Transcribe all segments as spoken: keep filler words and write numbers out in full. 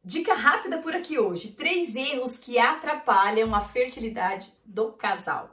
Dica rápida por aqui hoje, três erros que atrapalham a fertilidade do casal.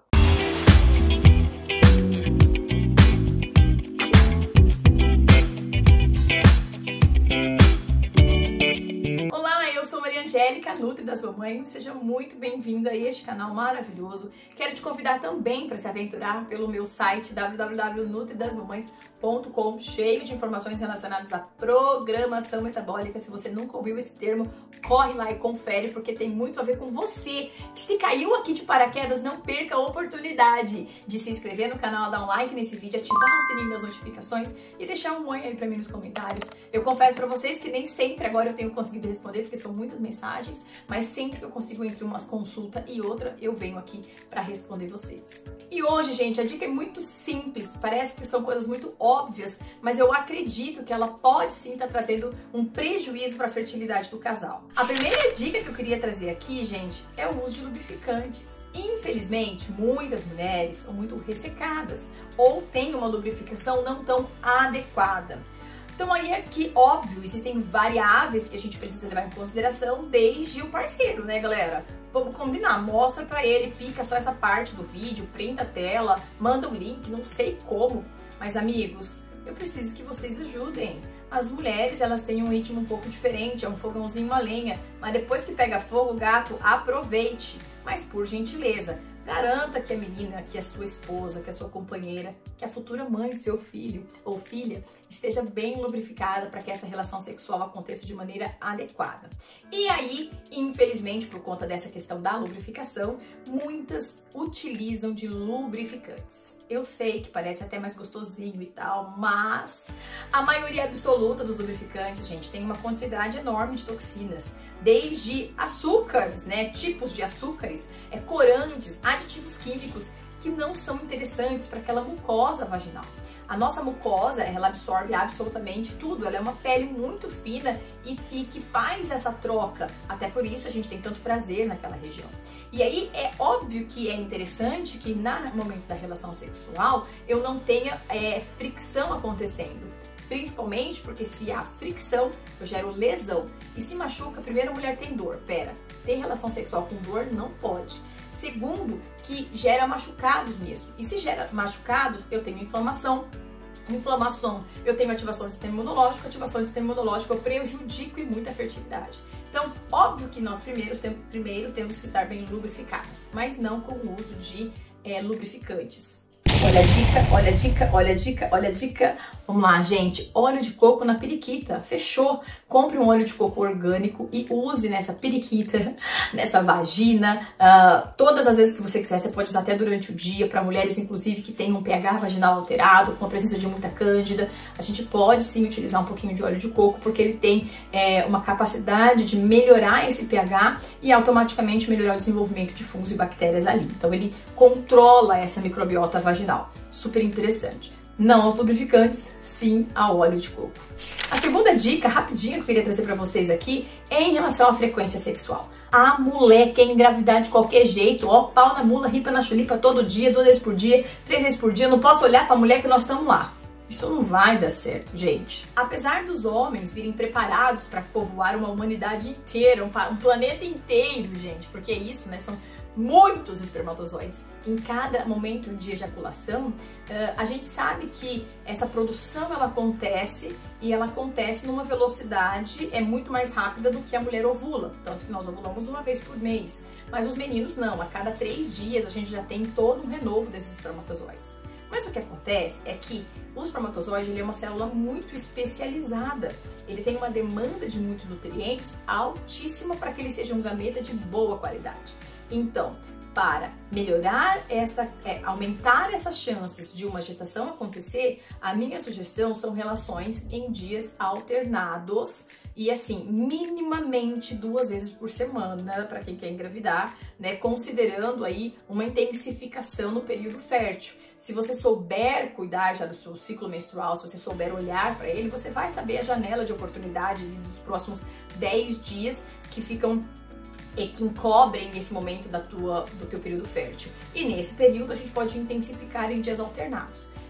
Angélica, Nutri das Mamães, seja muito bem-vinda a este canal maravilhoso. Quero te convidar também para se aventurar pelo meu site w w w ponto nutri das mamães ponto com, cheio de informações relacionadas à programação metabólica. Se você nunca ouviu esse termo, corre lá e confere, porque tem muito a ver com você, que se caiu aqui de paraquedas, não perca a oportunidade de se inscrever no canal, dar um like nesse vídeo, ativar o sininho das notificações e deixar um oi aí para mim nos comentários. Eu confesso para vocês que nem sempre agora eu tenho conseguido responder, porque são muitas mensagens, mas sempre que eu consigo entre uma consulta e outra, eu venho aqui para responder vocês. E hoje, gente, a dica é muito simples, parece que são coisas muito óbvias, mas eu acredito que ela pode sim estar trazendo um prejuízo para a fertilidade do casal. A primeira dica que eu queria trazer aqui, gente, é o uso de lubrificantes. Infelizmente, muitas mulheres são muito ressecadas ou têm uma lubrificação não tão adequada. Então aí é que, óbvio, existem variáveis que a gente precisa levar em consideração, desde o parceiro, né, galera? Vamos combinar, mostra pra ele, pica só essa parte do vídeo, printa a tela, manda um link, não sei como. Mas, amigos, eu preciso que vocês ajudem. As mulheres, elas têm um ritmo um pouco diferente, é um fogãozinho, uma lenha. Mas depois que pega fogo, gato, aproveite. Mas, por gentileza, garanta que a menina, que a sua esposa, que a sua companheira, que a futura mãe do seu filho ou filha esteja bem lubrificada para que essa relação sexual aconteça de maneira adequada. E aí, infelizmente, por conta dessa questão da lubrificação, muitas utilizam de lubrificantes. Eu sei que parece até mais gostosinho e tal, mas a maioria absoluta dos lubrificantes, gente, tem uma quantidade enorme de toxinas, desde açúcares, né, tipos de açúcares, é, corantes, aditivos químicos que não são interessantes para aquela mucosa vaginal. A nossa mucosa, ela absorve absolutamente tudo, ela é uma pele muito fina e, e que faz essa troca, até por isso a gente tem tanto prazer naquela região. E aí é óbvio que é interessante que no momento da relação sexual eu não tenha é, fricção acontecendo. Principalmente porque se há fricção, eu gero lesão. E se machuca, primeiro a mulher tem dor. Pera, ter relação sexual com dor não pode. Segundo, que gera machucados mesmo. E se gera machucados, eu tenho inflamação. Inflamação, eu tenho ativação do sistema imunológico. Ativação do sistema imunológico, eu prejudico e muito a fertilidade. Então, óbvio que nós primeiros, tem, primeiro temos que estar bem lubrificadas, mas não com o uso de é, lubrificantes. Olha a dica, olha a dica, olha a dica, olha a dica. Vamos lá, gente. Óleo de coco na periquita. Fechou? Compre um óleo de coco orgânico e use nessa periquita, nessa vagina. Uh, todas as vezes que você quiser, você pode usar até durante o dia. Para mulheres, inclusive, que têm um pH vaginal alterado, com a presença de muita cândida. A gente pode sim utilizar um pouquinho de óleo de coco, porque ele tem é, uma capacidade de melhorar esse pH e automaticamente melhorar o desenvolvimento de fungos e bactérias ali. Então, ele controla essa microbiota vaginal. Super interessante. Não aos lubrificantes, sim ao óleo de coco. A segunda dica, rapidinho, que eu queria trazer para vocês aqui, é em relação à frequência sexual. A mulher quer engravidar de qualquer jeito, ó, pau na mula, ripa na chulipa todo dia, duas vezes por dia, três vezes por dia, não posso olhar para a mulher que nós estamos lá. Isso não vai dar certo, gente. Apesar dos homens virem preparados para povoar uma humanidade inteira, um, um planeta inteiro, gente, porque é isso, né, são muitos espermatozoides em cada momento de ejaculação, a gente sabe que essa produção ela acontece e ela acontece numa velocidade é muito mais rápida do que a mulher ovula, tanto que nós ovulamos uma vez por mês, mas os meninos não, a cada três dias a gente já tem todo um renovo desses espermatozoides. Mas o que acontece é que o espermatozoide ele é uma célula muito especializada, ele tem uma demanda de muitos nutrientes altíssima para que ele seja um gameta de boa qualidade. Então, para melhorar essa, é, aumentar essas chances de uma gestação acontecer, a minha sugestão são relações em dias alternados e assim, minimamente duas vezes por semana para quem quer engravidar, né, considerando aí uma intensificação no período fértil. Se você souber cuidar já do seu ciclo menstrual, se você souber olhar para ele, você vai saber a janela de oportunidade dos próximos dez dias que ficam e que encobrem esse momento da tua, do teu período fértil. E nesse período a gente pode intensificar em dias alternados.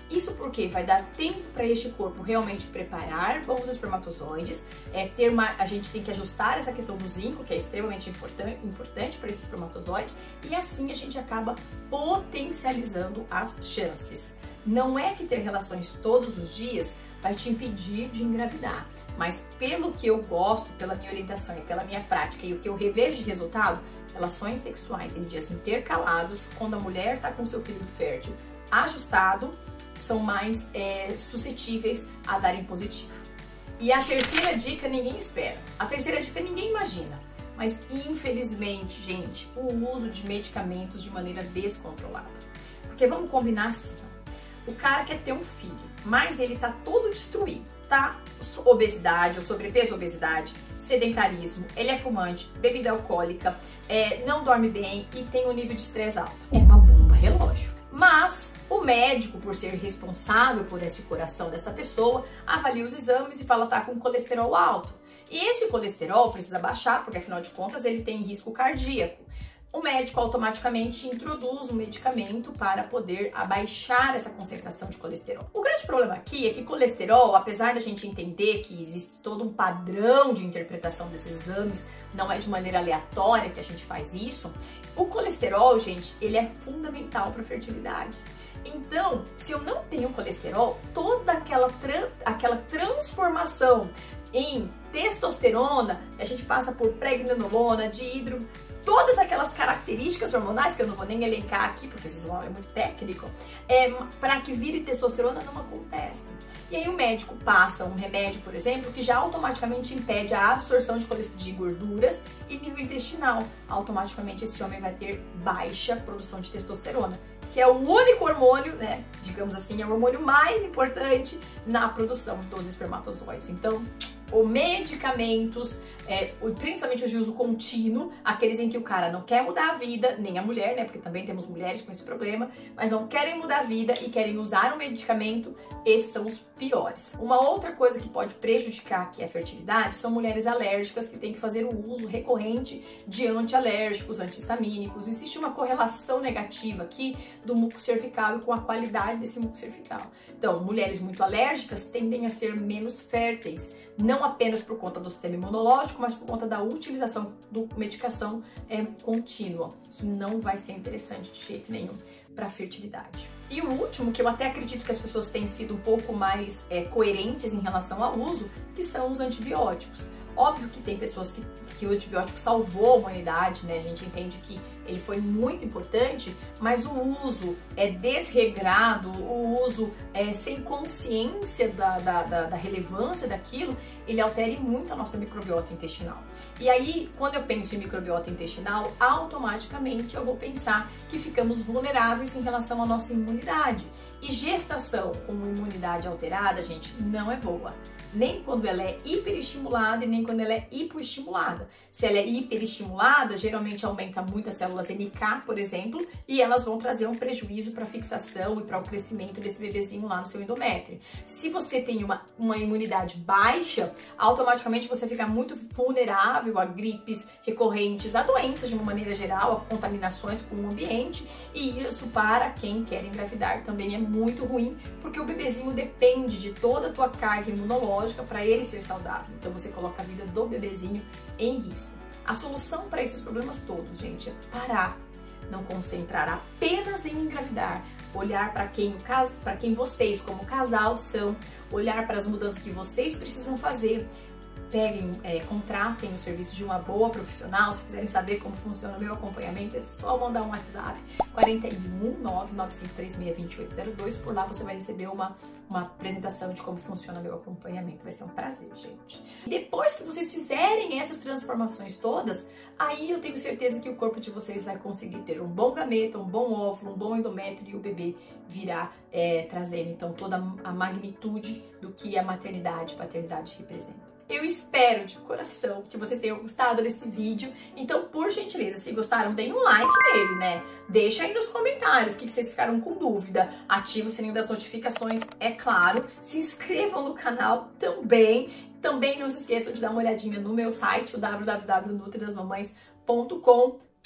Isso porque vai dar tempo para este corpo realmente preparar bons espermatozoides, é, ter uma, a gente tem que ajustar essa questão do zinco, que é extremamente importante, importante para esse espermatozoide, e assim a gente acaba potencializando as chances. Não é que ter relações todos os dias vai te impedir de engravidar, mas pelo que eu gosto, pela minha orientação e pela minha prática e o que eu revejo de resultado, relações sexuais em dias intercalados, quando a mulher está com seu período fértil ajustado, são mais é, suscetíveis a darem positivo. E a terceira dica ninguém espera, a terceira dica ninguém imagina, mas infelizmente, gente, o uso de medicamentos de maneira descontrolada. Porque vamos combinar assim, ó, o cara quer ter um filho, mas ele tá todo destruído, tá? Obesidade, ou sobrepeso, obesidade, sedentarismo, ele é fumante, bebida alcoólica, é, não dorme bem e tem um nível de estresse alto. É uma bomba relógio. Mas o médico, por ser responsável por esse coração dessa pessoa, avalia os exames e fala que tá com colesterol alto. E esse colesterol precisa baixar, porque afinal de contas ele tem risco cardíaco. O médico automaticamente introduz um medicamento para poder abaixar essa concentração de colesterol. O grande problema aqui é que colesterol, apesar da gente entender que existe todo um padrão de interpretação desses exames, não é de maneira aleatória que a gente faz isso, o colesterol, gente, ele é fundamental para a fertilidade. Então, se eu não tenho colesterol, toda aquela, tran aquela transformação em testosterona, a gente passa por pregnenolona, dihidro, todas aquelas características hormonais, que eu não vou nem elencar aqui, porque isso é muito técnico, é, para que vire testosterona não acontece. E aí o médico passa um remédio, por exemplo, que já automaticamente impede a absorção de, de gorduras e nível intestinal. Automaticamente esse homem vai ter baixa produção de testosterona, que é o único hormônio, né, digamos assim, é o hormônio mais importante na produção dos espermatozoides. Então, os medicamentos, é, principalmente os de uso contínuo, aqueles em que o cara não quer mudar a vida, nem a mulher, né, porque também temos mulheres com esse problema, mas não querem mudar a vida e querem usar um medicamento, esses são os piores. Uma outra coisa que pode prejudicar aqui a fertilidade são mulheres alérgicas que têm que fazer o uso recorrente de antialérgicos, antihistamínicos. Existe uma correlação negativa aqui do muco cervical e com a qualidade desse muco cervical. Então, mulheres muito alérgicas tendem a ser menos férteis, não apenas por conta do sistema imunológico, mas por conta da utilização de medicação é, contínua, que não vai ser interessante de jeito nenhum para a fertilidade. E o último, que eu até acredito que as pessoas têm sido um pouco mais é, coerentes em relação ao uso, que são os antibióticos. Óbvio que tem pessoas que, que o antibiótico salvou a humanidade, né? A gente entende que ele foi muito importante, mas o uso é desregrado, o uso é sem consciência da, da, da, da relevância daquilo, ele altera muito a nossa microbiota intestinal. E aí, quando eu penso em microbiota intestinal, automaticamente eu vou pensar que ficamos vulneráveis em relação à nossa imunidade. E gestação com imunidade alterada, gente, não é boa. Nem quando ela é hiperestimulada e nem quando ela é hipoestimulada. Se ela é hiperestimulada, geralmente aumenta muito as células N K, por exemplo, e elas vão trazer um prejuízo para a fixação e para o crescimento desse bebezinho lá no seu endométrio. Se você tem uma, uma imunidade baixa, automaticamente você fica muito vulnerável a gripes recorrentes, a doenças de uma maneira geral, a contaminações com o ambiente, e isso para quem quer engravidar também é muito ruim, porque o bebezinho depende de toda a tua carga imunológica para ele ser saudável. Então você coloca a vida do bebezinho em risco. A solução para esses problemas todos, gente, é parar, não concentrar apenas em engravidar, olhar para quem, para quem vocês como casal são, olhar para as mudanças que vocês precisam fazer. Peguem, é, contratem o serviço de uma boa profissional. Se quiserem saber como funciona o meu acompanhamento, é só mandar um WhatsApp quatro um nove nove cinco três seis dois oito zero dois. Por lá você vai receber uma, uma apresentação de como funciona o meu acompanhamento. Vai ser um prazer, gente. E depois que vocês fizerem essas transformações todas, aí eu tenho certeza que o corpo de vocês vai conseguir ter um bom gameta, um bom óvulo, um bom endométrio, e o bebê virá é, trazendo então toda a magnitude do que a maternidade e paternidade representa. Eu espero de coração que vocês tenham gostado desse vídeo. Então, por gentileza, se gostaram, deem um like nele, né? Deixa aí nos comentários o que vocês ficaram com dúvida. Ativa o sininho das notificações, é claro. Se inscrevam no canal também. Também não se esqueçam de dar uma olhadinha no meu site, o w w w ponto nutri das mamães ponto com.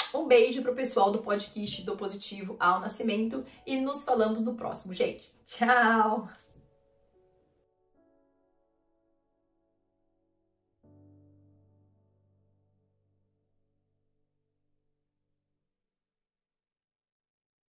Um beijo pro pessoal do podcast do Positivo ao Nascimento e nos falamos no próximo, gente. Tchau!